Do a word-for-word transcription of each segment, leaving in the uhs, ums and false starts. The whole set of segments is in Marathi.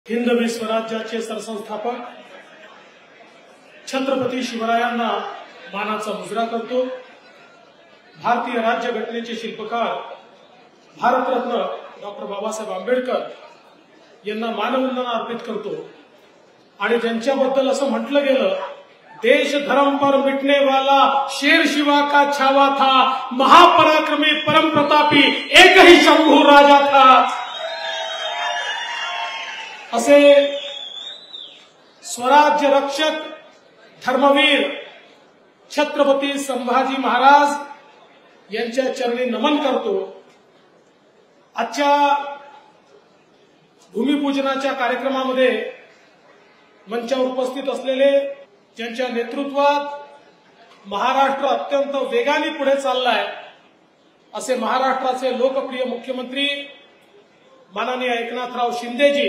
हिंदवी स्वराज्याचे सरसंस्थापक छत्रपती शिवरायांना मानाचा मुजरा करतो। भारतीय राज्यघटनेचे शिल्पकार भारतरत्न डॉक्टर बाबासाहेब आंबेडकर यांना मानवंदना अर्पित करतो आणि ज्यांच्याबद्दल असं म्हटलं गेलं, देश धर्म पर मिटने वाला शेर शिवा का छावा था, महापराक्रमी परम प्रतापी एक ही शंभू राजा था। असे स्वराज्य रक्षक धर्मवीर छत्रपती संभाजी महाराज यांच्या चरणी नमन करतो। आजच्या भूमिपूजनाच्या कार्यक्रमामध्ये मंचावर उपस्थित असलेले, ज्यांच्या नेतृत्वात महाराष्ट्र अत्यंत वेगाने पुढे चाललाय, असे महाराष्ट्राचे लोकप्रिय मुख्यमंत्री माननीय एकनाथराव शिंदेजी,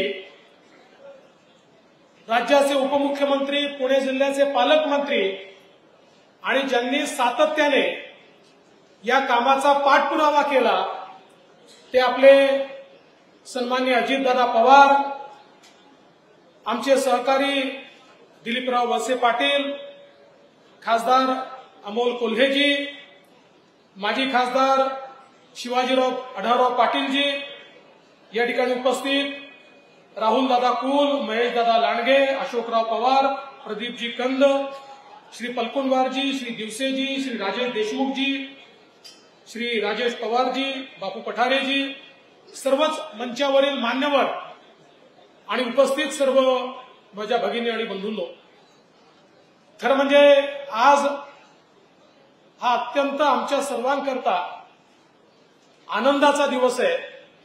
राज्याचे उपमुख्यमंत्री, पुणे जिल्ह्याचे पालकमंत्री आणि ज्यांनी सातत्याने या कामाचा पाठपुरावा केला ते आपले सन्माननीय अजितदादा पवार, आमचे सहकारी दिलीपराव वळसे पाटील, खासदार अमोल कोल्हेजी, माजी खासदार शिवाजीराव आढळराव पाटीलजी, या ठिकाणी उपस्थित राहुल दादा कुल, महेश दादा लांडगे, अशोकराव पवार, प्रदीपजी कंद, श्री पलकुनवारजी, श्री दिवसेजी, श्री राजेश देशमुखजी, श्री राजेश पवारजी, बापू पठारेजी, सर्वच मंचावरील मान्यवर आणि उपस्थित सर्व माझ्या भगिनी आणि बंधूंनो, खरं म्हणजे आज हा अत्यंत आमच्या सर्वांकरता आनंदाचा दिवस आहे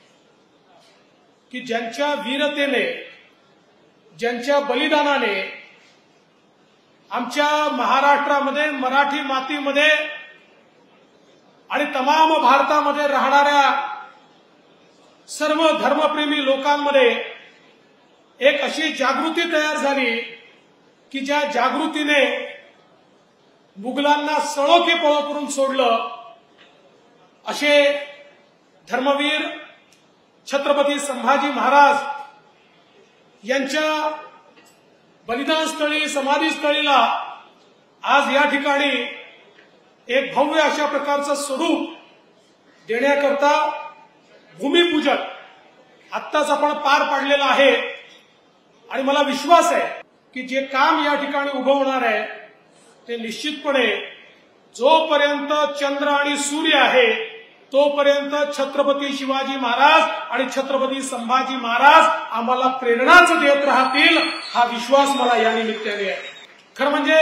की ज्यांच्या वीरतेने, ज्यांच्या बलिदानाने आमच्या महाराष्ट्रामध्ये, मराठी मातीमध्ये आणि तमाम भारतामध्ये राहणाऱ्या सर्व धर्मप्रेमी लोकांमध्ये एक अशी जागृती तयार झाली की ज्या जागृतीने मुघलांना सळो की पळो करून सोडलं। असे धर्मवीर छत्रपती संभाजी महाराज यांच्या बलिदानस्थळी, समाधीस्थळीला आज या ठिकाणी एक भव्य अशा प्रकारचं स्वरूप देण्याकरता भूमिपूजन आत्ताच आपण पार पाडलेलं आहे आणि मला विश्वास आहे की जे काम या ठिकाणी उभं होणार आहे ते निश्चितपणे जोपर्यंत चंद्र आणि सूर्य आहे तोपर्यंत छत्रपती शिवाजी महाराज आणि छत्रपती संभाजी महाराज आम्हाला प्रेरणाच देत राहतील, हा विश्वास मला या निमित्ताने आहे। खरं म्हणजे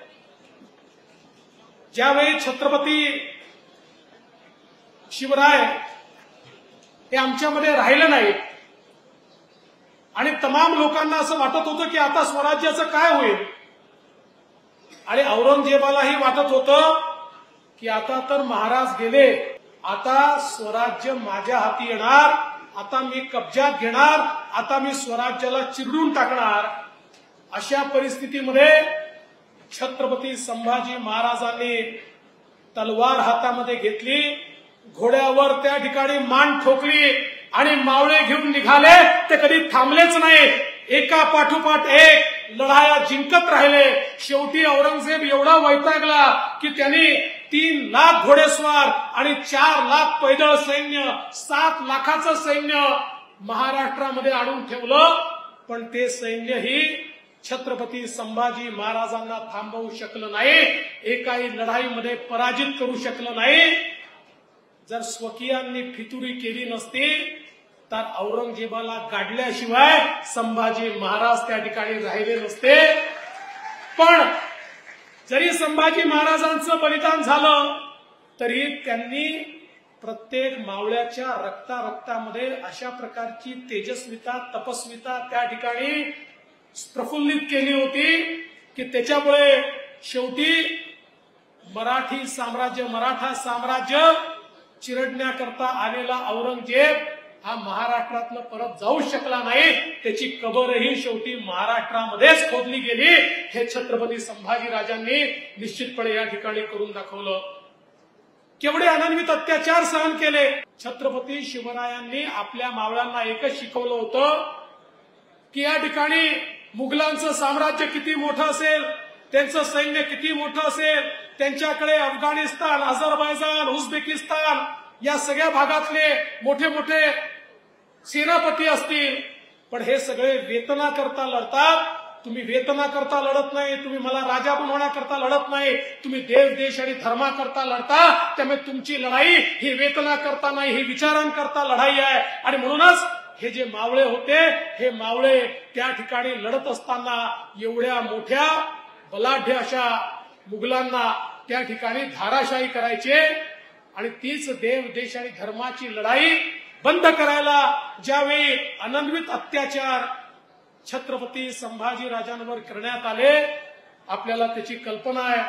ज्यावेळी छत्रपती शिवराय हे आमच्यामध्ये राहिलं नाही आणि तमाम लोकांना असं वाटत होतं की आता स्वराज्याचं काय होईल, आणि औरंगजेबालाही वाटत होतं की आता तर महाराज गेले, आता स्वराज्य माझ्या हाती येणार, आता मी कब्जात घेणार, आता मी स्वराज्याला चिरडून टाकणार। अशा परिस्थितीमध्ये छत्रपती संभाजी महाराजांनी तलवार हातामध्ये घेतली, घोड्यावर त्या ठिकाणी मान ठोकली आणि मावळे घेऊन निघाले। ते कधी थांबलेच नाही, एका पाठोपाठ एक लढाया जिंकत राहिले। शेवटी औरंगजेब एवढा वैतागला की त्यांनी तीन लाख घोडेस्वार आणि चार लाख पैदळ सैन्य, सात लाखाचं सैन्य महाराष्ट्रामध्ये आणून ठेवलं, पण ते सैन्यही छत्रपती संभाजी महाराजांना थांबवू शकलं नाही, एकाही लढाईमध्ये पराजित करू शकलं नाही। जर स्वकीयांनी फितुरी केली नसती तर औरंगजेबाला गाडल्याशिवाय संभाजी महाराज त्या ठिकाणी राहिले नसते। पण जरी संभाजी महाराजांचं बलिदान झालं तरी त्यांनी प्रत्येक मावळ्याच्या रक्ता रक्तामध्ये अशा प्रकारची तेजस्विता, तपस्विता त्या ठिकाणी प्रफुल्लित केली होती की त्याच्यामुळे शेवटी मराठी साम्राज्य, मराठा साम्राज्य चिरडण्याकरता आलेला औरंगजेब हा महाराष्ट्रातनं परत जाऊ शकला नाही, त्याची कबरही शेवटी महाराष्ट्रामध्येच खोदली गेली। हे छत्रपती संभाजीराजांनी निश्चितपणे या ठिकाणी करून दाखवलं। केवढे अनन्वित अत्याचार सहन केले। छत्रपती शिवरायांनी आपल्या मावळ्यांना एकच शिकवलं होतं की या ठिकाणी मुघलांचं साम्राज्य किती मोठं असेल, त्यांचं सैन्य किती मोठं असेल, त्यांच्याकडे अफगाणिस्तान, अझरबैजान, उझबेकिस्तान या सगळ्या भागातले मोठे मोठे सेनापती असतील, पण हे सगळे वेतना करता लढतात. तुम्ही वेतना करता लढत नाही, तुम्ही मला राजा बनवण्याकरता लढत नाही, तुम्ही देव देश आणि धर्माकरता लढता. त्यामुळे तुमची लढाई ही वेतना करता नाही, ही विचारांकरता लढाई आहे. आणि म्हणूनच हे जे मावळे होते, हे मावळे त्या ठिकाणी लढत असताना एवढ्या मोठ्या बलाढ्य अशा मुघलांना त्या ठिकाणी धाराशाही करायचे. आणि तीच देव देश आणि धर्माची लढाई बंद करायला ज्यावेळी अनन्वित अत्याचार छत्रपती संभाजीराजांवर करण्यात आले, आपल्याला त्याची कल्पना आहे.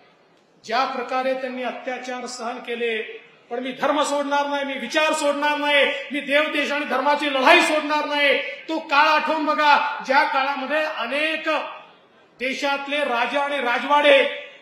ज्या प्रकारे त्यांनी अत्याचार सहन केले, पण मी धर्म सोडणार नाही, मी विचार सोडणार नाही, मी देव देश आणि धर्माची लढाई सोडणार नाही. तो काळ आठवून बघा, ज्या काळामध्ये अनेक देशातले राजा आणि राजवाडे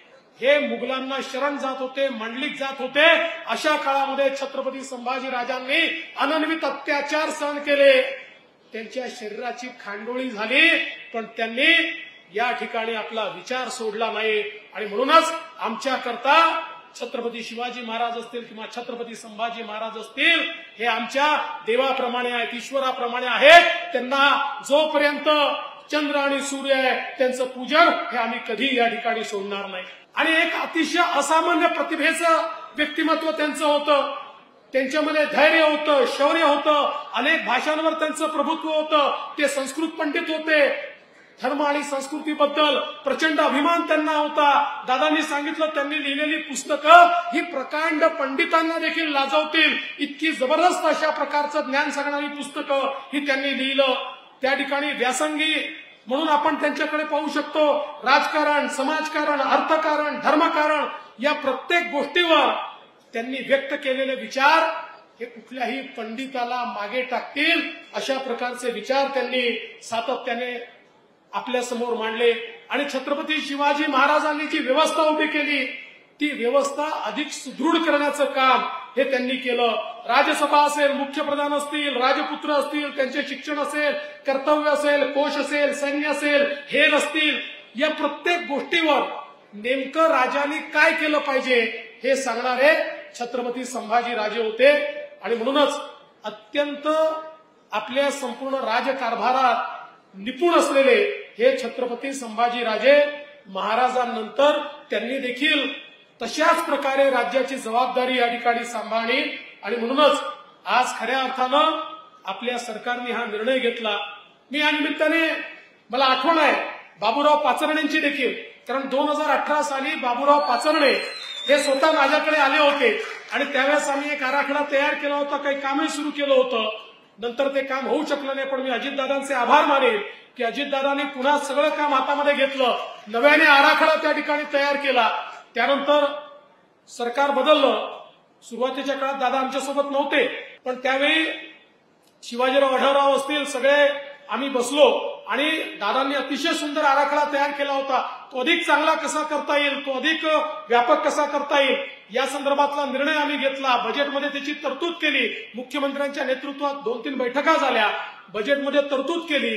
हे मुघलांना शरण जात होते, मंडलिक जात होते. अशा काळामध्ये छत्रपती संभाजीराजांनी अनन्वित अत्याचार सहन केले. त्यांच्या शरीराची खांडोळी झाली, पण त्यांनी या ठिकाणी आपला विचार सोडला नाही. आणि म्हणूनच आमच्याकरता छत्रपती शिवाजी महाराज असतील किंवा छत्रपती संभाजी महाराज असतील, हे आमच्या देवाप्रमाणे आहेत, ईश्वराप्रमाणे आहेत. त्यांना जोपर्यंत चंद्र आणि सूर्य आहे त्यांचं पूजन हे आम्ही कधी या ठिकाणी सोडणार नाही. आणि एक अतिशय असामान्य प्रतिभेचं व्यक्तिमत्व त्यांचं होतं. त्यांच्यामध्ये धैर्य होतं, शौर्य होतं, अनेक भाषांवर त्यांचं प्रभुत्व होतं. ते संस्कृत पंडित होते. धर्म आणि संस्कृतीबद्दल प्रचंड अभिमान त्यांना होता. दादांनी सांगितलं, त्यांनी लिहिलेली पुस्तकं ही प्रकांड पंडितांना देखील लाजवतील, इतकी जबरदस्त अशा प्रकारचं ज्ञान सांगणारी पुस्तकं ही त्यांनी लिहिलं. त्या ठिकाणी व्यासंगी म्हणून आपण त्यांच्याकडे पाहू शकतो. राजकारण, समाजकारण, अर्थकारण, धर्मकारण या प्रत्येक गोष्टीवर त्यांनी व्यक्त केलेले विचार हे कुठल्याही पंडिताला मागे टाकतील अशा प्रकारचे विचार त्यांनी सातत्याने आपल्या समोर मांडले. आणि छत्रपती शिवाजी महाराजांनी जी व्यवस्था उभी केली, ती व्यवस्था अधिक सुदृढ करण्याचं काम हे त्यांनी केलं. राजसभा असेल, मुख्यप्रधान असतील, राजपुत्र असतील, त्यांचे शिक्षण असेल, कर्तव्य असेल, कोश असेल, सैन्य असेल, हेर असतील, या प्रत्येक गोष्टीवर नेमकं राजांनी काय केलं पाहिजे हे सांगणारे छत्रपती संभाजी राजे होते. आणि म्हणूनच अत्यंत आपल्या संपूर्ण राजकारभारात निपुण असलेले हे छत्रपती संभाजी राजे महाराजांनंतर त्यांनी देखील तशाच प्रकारे राज्याची जबाबदारी या ठिकाणी सांभाळली. आणि म्हणूनच आज खऱ्या अर्थानं आपल्या सरकारने हा निर्णय घेतला. मी या निमित्ताने मला आठवण आहे बाबूराव पाचरणेंची देखील, कारण दोन हजार अठरा साली बाबूराव पाचरणे हे स्वतः माझ्याकडे आले होते आणि त्यावेळेस आम्ही एक आराखडा तयार केला होता, काही कामही सुरू केलं होतं. नंतर ते काम होऊ शकलं नाही, पण मी अजितदादांचे आभार मानेन की अजितदादांनी पुन्हा सगळं काम हातामध्ये घेतलं, नव्याने आराखडा त्या ठिकाणी तयार केला. त्यानंतर सरकार बदललं. सुरुवातीच्या काळात दादा आमच्यासोबत नव्हते, पण त्यावेळी शिवाजीराव आढळराव असतील, सगळे आम्ही बसलो आणि दादांनी अतिशय सुंदर आराखडा तयार केला होता. तो अधिक चांगला कसा करता येईल, तो अधिक व्यापक कसा करता येईल या संदर्भातला निर्णय आम्ही घेतला. बजेटमध्ये त्याची तरतूद केली. मुख्यमंत्र्यांच्या नेतृत्वात दोन तीन बैठका झाल्या, बजेटमध्ये तरतूद केली.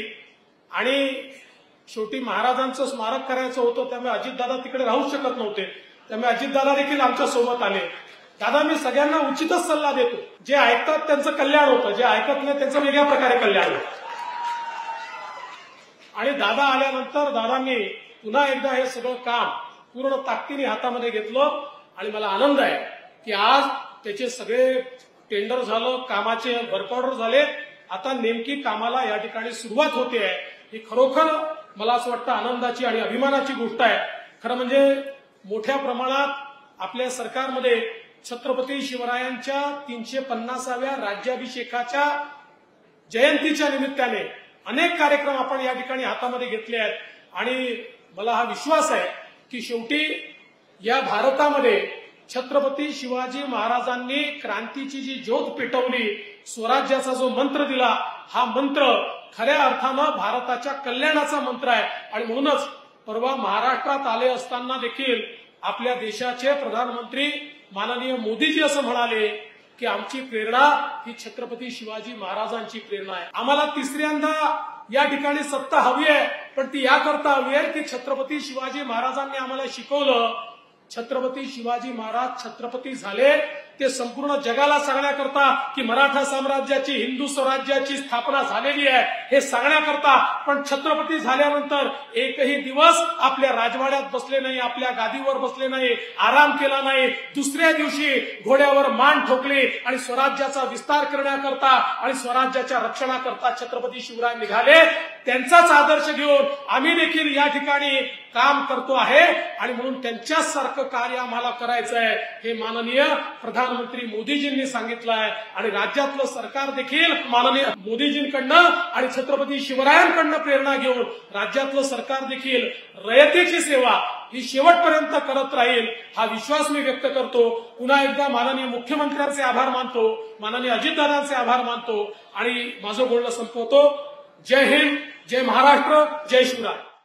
आणि शेवटी महाराजांचं स्मारक करायचं होतं, त्यामुळे अजितदादा तिकडे राहू शकत नव्हते. त्यामुळे अजितदादा देखील आमच्या सोबत आले. दादा, मी सगळ्यांना उचितच सल्ला देतो, जे ऐकतात त्यांचं कल्याण होतं, जे ऐकत नाही त्यांचं वेगळ्या प्रकारे कल्याण होतं. आणि दादा आल्यानंतर दादांनी पुन्हा एकदा हे सगळं काम पूर्ण ताकदीने हातामध्ये घेतलं. आणि मला आनंद आहे की आज त्याचे सगळे टेंडर झालं, कामाचे वर्क ऑर्डर झाले. आता नेमकी कामाला या ठिकाणी सुरुवात होते आहे. ही खरोखर मला असं वाटतं आनंदाची आणि अभिमानाची गोष्ट आहे. खरं म्हणजे मोठ्या प्रमाणात आपल्या सरकारमध्ये छत्रपती शिवरायांच्या तीनशे पन्नासाव्या राज्याभिषेकाच्या जयंतीच्या निमित्ताने अनेक कार्यक्रम आपण या ठिकाणी हातामध्ये घेतले आहेत. आणि मला हा विश्वास आहे की शेवटी या भारतामध्ये छत्रपती शिवाजी महाराजांनी क्रांतीची जी ज्योत पेटवली, स्वराज्याचा जो मंत्र दिला, हा मंत्र खऱ्या अर्थानं भारताच्या कल्याणाचा मंत्र आहे. आणि म्हणूनच परवा महाराष्ट्रात आले असताना देखील आपल्या देशाचे प्रधानमंत्री माननीय मोदीजी असं म्हणाले की आमची प्रेरणा ही छत्रपती शिवाजी महाराजांची प्रेरणा आहे. आम्हाला तिसऱ्यांदा या ठिकाणी सत्ता हवी आहे, पण ती याकरता हवी आहे की छत्रपती शिवाजी महाराजांनी आम्हाला शिकवलं, छत्रपती शिवाजी महाराज छत्रपती झाले ते संपूर्ण जगाला सांगण्याकरता की मराठा साम्राज्याची, हिंदू स्वराज्याची स्थापना झालेली आहे हे सांगण्याकरता. पण छत्रपती झाल्यानंतर एकही दिवस आपल्या राजवाड्यात बसले नाही, आपल्या गादीवर बसले नाही, आराम केला नाही. दुसऱ्या दिवशी घोड्यावर मान ठोकले आणि स्वराज्याचा विस्तार करण्याकरता आणि स्वराज्याच्या रक्षणाकरता छत्रपती शिवराय निघाले. त्यांचाच आदर्श घेऊन आम्ही देखील या ठिकाणी काम करतो आहे आणि म्हणून त्यांच्याच सारखं कार्य आम्हाला करायचं आहे हे माननीय प्रधानमंत्री मोदीजींनी सांगितलं आहे. आणि राज्यातलं सरकार देखील माननीय मोदीजींकडनं आणि छत्रपती शिवरायांकडनं प्रेरणा घेऊन राज्यातलं सरकार देखील रयतेची सेवा ही शेवटपर्यंत करत राहील हा विश्वास मी व्यक्त करतो. पुन्हा एकदा माननीय मुख्यमंत्र्यांचे आभार मानतो, माननीय अजितदादांचे आभार मानतो आणि माझं बोलणं संपवतो. जय हिंद, जय महाराष्ट्र, जय शिवराय.